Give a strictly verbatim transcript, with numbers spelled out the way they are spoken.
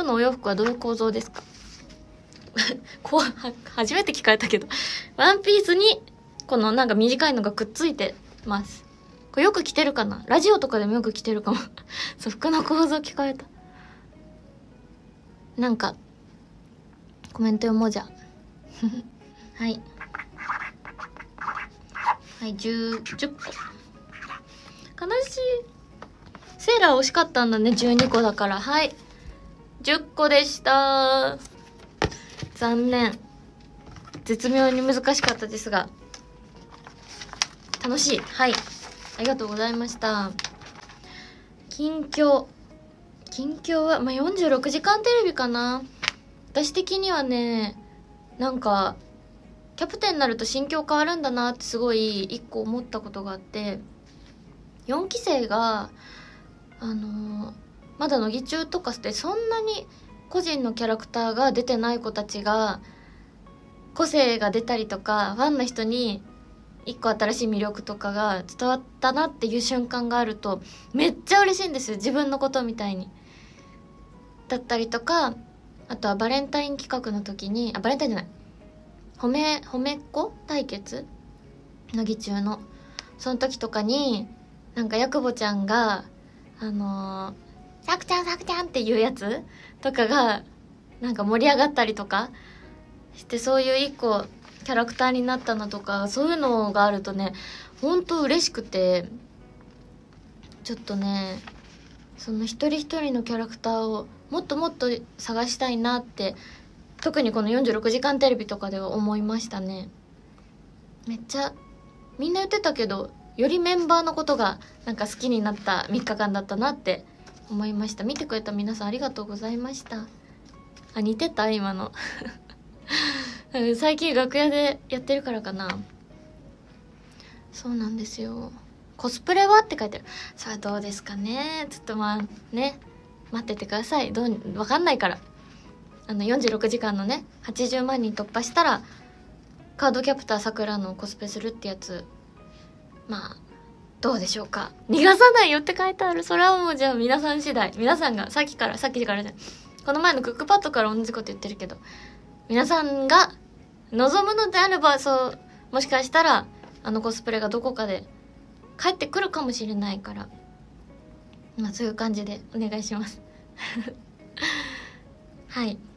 ーのお洋服はどういう構造ですか？こうは初めて聞かれたけど、ワンピースにこのなんか短いのがくっついてます。これよく着てるかな？ラジオとかでもよく着てるかも。そう、服の構造聞かれた。なんかコメント読もうじゃ。はいはい、じゅう、じゅっこ。悲しい。セーラー惜しかったんだね、じゅうにこだから。はい。じゅっこでした。残念。絶妙に難しかったですが。楽しい。はい。ありがとうございました。近況。近況は、まあ、よんじゅうろくじかんテレビかな。私的にはね、なんか、キャプテンになると心境変わるんだなってすごい一個思ったことがあって、よんき生が、あのー、まだ乃木中とかってそんなに個人のキャラクターが出てない子たちが個性が出たりとか、ファンの人に一個新しい魅力とかが伝わったなっていう瞬間があるとめっちゃ嬉しいんですよ、自分のことみたいに。だったりとか、あとはバレンタイン企画の時に、あ、バレンタインじゃない、褒め褒めっ子対決、乃木中のその時とかに、なんかヤクボちゃんがあのー、さくちゃんさくちゃんっていうやつとかがなんか盛り上がったりとかして、そういう一個キャラクターになったのとか、そういうのがあるとね、ほんと嬉しくて、ちょっとね、その一人一人のキャラクターをもっともっと探したいなって、特にこのよんじゅうろくじかんテレビとかでは思いましたね。めっちゃみんな言ってたけど、よりメンバーのことがなんか好きになったみっかかんだったなって思いました。見てくれた皆さんありがとうございました。あ、似てた今の。最近楽屋でやってるからかな。そうなんですよ。コスプレはって書いてある。さあどうですかね。ちょっとまあね、待っててください。どう、わかんないから。あのよんじゅうろくじかんのね、はちじゅうまんにん突破したらカードキャプターさくらのコスプレするってやつ、まあどうでしょうか。逃がさないよって書いてある。それはもうじゃあ皆さん次第。皆さんがさっきからさっきからね、この前のクックパッドから同じこと言ってるけど、皆さんが望むのであれば、そうもしかしたらあのコスプレがどこかで帰ってくるかもしれないから、まあそういう感じでお願いします。はい。